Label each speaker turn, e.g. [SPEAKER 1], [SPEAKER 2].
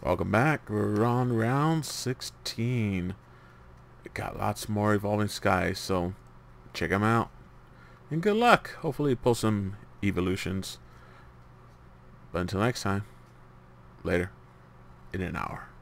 [SPEAKER 1] Welcome back. We're on round 16. We got lots more Evolving Skies, so check them out. And good luck. Hopefully pull some evolutions. But until next time, later in an hour.